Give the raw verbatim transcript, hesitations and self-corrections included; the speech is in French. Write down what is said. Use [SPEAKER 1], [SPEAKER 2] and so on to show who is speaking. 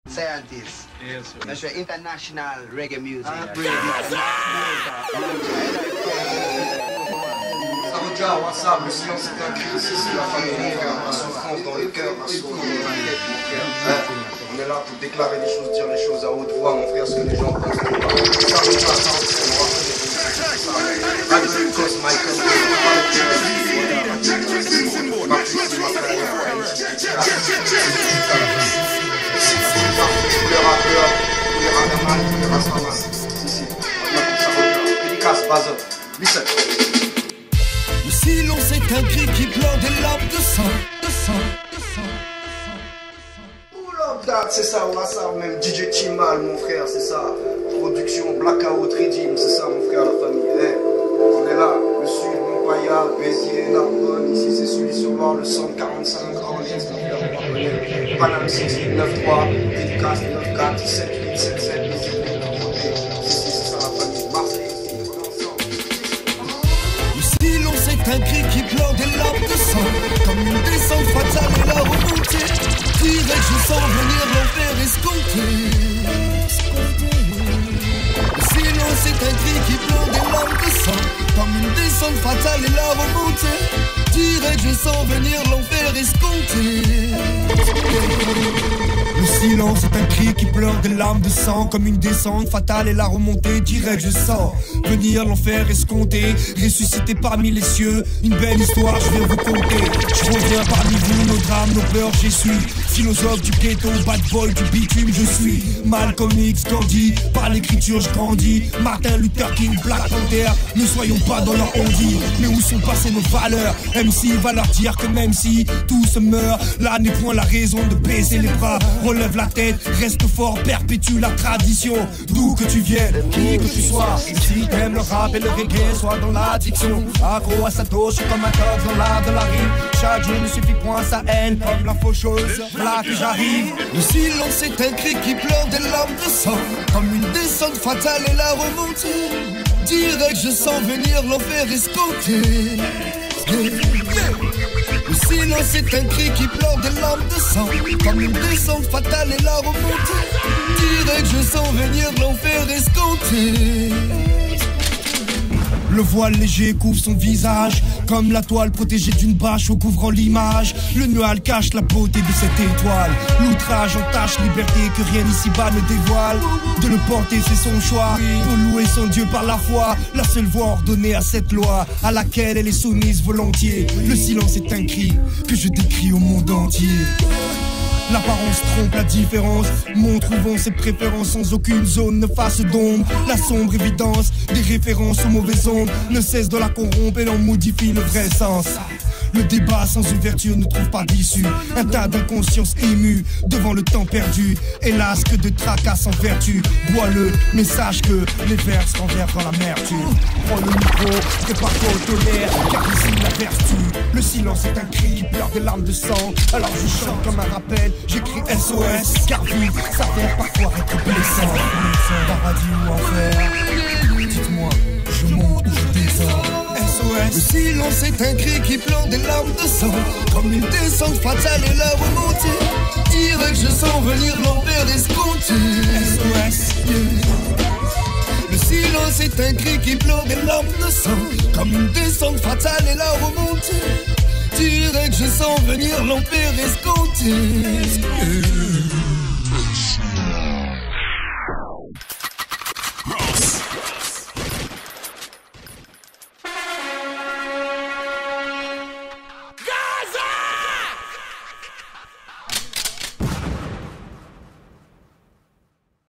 [SPEAKER 1] Scientist.
[SPEAKER 2] Yes, sir.
[SPEAKER 1] That's your international reggae music.
[SPEAKER 3] Ah, Saroja, WhatsApp, le silence est un cri, ici c'est la famille, mon frère, ma souffrance dans le cœur, ma souffrance dans la tête, mon frère. Hein? On est là pour déclarer les choses, dire les choses à haute voix, mon frère, ce que les gens pensent. Saroja, Saroja, on va faire des choses. Cause Michael, tous les rappeurs, tous les ragamans, tous les rastaman. Ici, dédicace, base up. Listen.
[SPEAKER 4] Le silence est un cri qui pleure des larmes de sang, de sang, de sang.
[SPEAKER 3] Pull up that, c'est ça, WhatsApp, même D J Timal, mon frère, c'est ça. Production Blackout Redeem, c'est ça, mon frère, la famille. Hey, on est là, le sud, Montpaya, Béziers, Narbonne. Ici, c'est celui sur l'or, le cent quarante-cinq, Grand Lens, mon frère, on va connaître. Paname six huit neuf trois, dédicace neuf quatre sept huit sept sept, ici, c'est ça, la famille. Marseille, on est ensemble.
[SPEAKER 4] Le silence est un cri qui pleure des larmes de sang, comme une descente fatale et la remontée. Dirais que je sens venir l'enfer escompté. Le silence est un cri qui pleure des larmes de sang, comme une descente fatale et la remontée. Dirais que je sens venir l'enfer escompté. Le silence est un cri qui pleure des larmes de sang, comme une descente fatale et la remontée. Dirais que je sens venir l'enfer escompté. Ressuscité parmi les cieux, une belle histoire je vais vous conter. Je reviens parmi vous, nos drames, nos peurs, j'y suis. Philosophe du ghetto, bad boy du bitume, je suis Malcolm X, Gandhi, par l'écriture je grandis. Martin Luther King, Black Panther, ne soyons pas dans leur on-dit. Mais où sont passées nos valeurs? M C va leur dire que même si tout se meurt, là n'est point la raison de baisser les bras. Relève la tête, reste fort, perpétue la tradition. D'où que tu viennes, qui que tu sois, si t'aimes le rap et le reggae, sois dans l'addiction. Accro à sa dose, je suis comme un coq dans l'art de la rime. Chaque jour ne suffit point sa haine, comme la faucheuse, là que j'arrive. Le silence est un cri qui pleure des larmes de sang, comme une descente fatale et la remontée. Dirais que je sens venir l'enfer escompté. Le silence est un cri qui pleure des larmes de sang, comme une descente fatale et la remontée. Dirais que je sens venir l'enfer escompté. Le voile léger couvre son visage, comme la toile protégée d'une bâche recouvrant l'image. Le nuage cache la beauté de cette étoile. L'outrage entache liberté que rien ici-bas ne dévoile. De le porter c'est son choix, pour louer son Dieu par la foi. La seule voie ordonnée à cette loi, à laquelle elle est soumise volontiers. Le silence est un cri que je décris au monde entier. L'apparence trompe la différence, montre où vont ses préférences sans aucune zone ne fasse d'ombre. La sombre évidence des références aux mauvaises ondes ne cesse de la corrompre et l'on modifie le vrai sens. Le débat sans ouverture ne trouve pas d'issue. Un tas d'inconscience émue devant le temps perdu. Hélas que de tracas sans vertu. Bois-le, mais sache que les vers se renversent dans l'amertume. Prends le micro, prépare-toi au tonnerre, car ici la vertu. Le silence est un cri qui pleure des larmes de sang. Alors je chante comme un rappel, j'écris S O S. Car vivre s'avère parfois être blessant. Paradis ou enfer, dites-moi, je monte ou je descends. Le silence est un cri qui pleure des larmes de sang, comme une descente fatale et la remontée. Dirais que je sens venir l'enfer escompté. S O S, yeah. Le silence est un cri qui pleure des larmes de sang, comme une descente fatale et la remontée. Dirais que je sens venir l'enfer escompté. Yeah.